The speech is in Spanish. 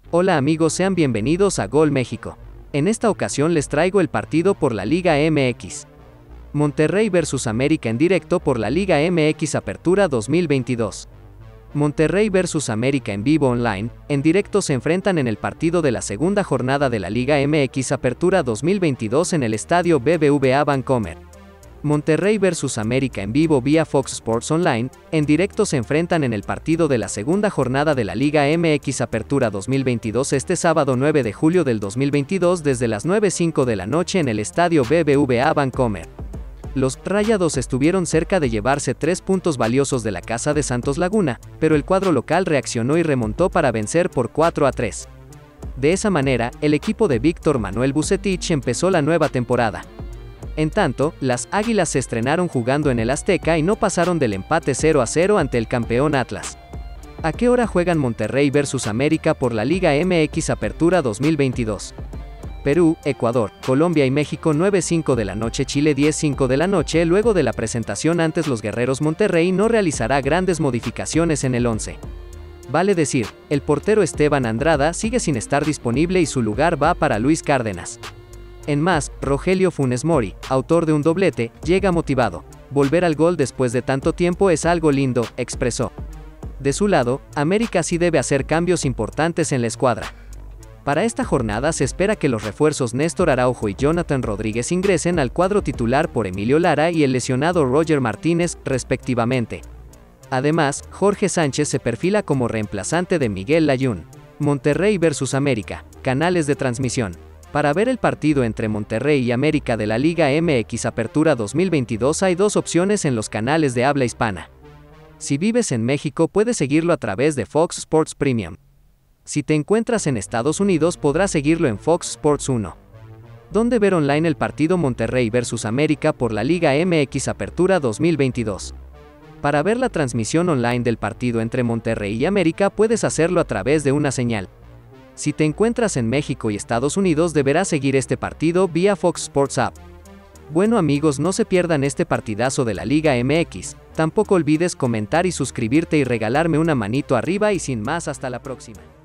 Hola amigos, sean bienvenidos a Gol México. En esta ocasión les traigo el partido por la Liga MX. Monterrey vs América en directo por la Liga MX Apertura 2022. Monterrey vs América en vivo online, en directo se enfrentan en el partido de la segunda jornada de la Liga MX Apertura 2022 en el estadio BBVA Bancomer. Monterrey vs América en vivo vía Fox Sports Online, en directo se enfrentan en el partido de la segunda jornada de la Liga MX Apertura 2022 este sábado 9 de julio del 2022 desde las 9:05 de la noche en el estadio BBVA Bancomer. Los Rayados estuvieron cerca de llevarse 3 puntos valiosos de la casa de Santos Laguna, pero el cuadro local reaccionó y remontó para vencer por 4-3. De esa manera, el equipo de Víctor Manuel Vucetich empezó la nueva temporada. En tanto, las Águilas se estrenaron jugando en el Azteca y no pasaron del empate 0-0 ante el campeón Atlas. ¿A qué hora juegan Monterrey vs América por la Liga MX Apertura 2022? Perú, Ecuador, Colombia y México 9:05 de la noche, Chile 10:05 de la noche. Luego de la presentación antes los Guerreros, Monterrey no realizará grandes modificaciones en el 11. Vale decir, el portero Esteban Andrada sigue sin estar disponible y su lugar va para Luis Cárdenas. En más, Rogelio Funes Mori, autor de un doblete, llega motivado. Volver al gol después de tanto tiempo es algo lindo, expresó. De su lado, América sí debe hacer cambios importantes en la escuadra. Para esta jornada se espera que los refuerzos Néstor Araujo y Jonathan Rodríguez ingresen al cuadro titular por Emilio Lara y el lesionado Roger Martínez, respectivamente. Además, Jorge Sánchez se perfila como reemplazante de Miguel Layún. Monterrey vs América, canales de transmisión. Para ver el partido entre Monterrey y América de la Liga MX Apertura 2022 hay dos opciones en los canales de habla hispana. Si vives en México puedes seguirlo a través de Fox Sports Premium. Si te encuentras en Estados Unidos podrás seguirlo en Fox Sports 1. ¿Dónde ver online el partido Monterrey vs América por la Liga MX Apertura 2022? Para ver la transmisión online del partido entre Monterrey y América puedes hacerlo a través de una señal. Si te encuentras en México y Estados Unidos deberás seguir este partido vía Fox Sports App. Bueno amigos, no se pierdan este partidazo de la Liga MX, tampoco olvides comentar y suscribirte y regalarme una manito arriba y sin más, hasta la próxima.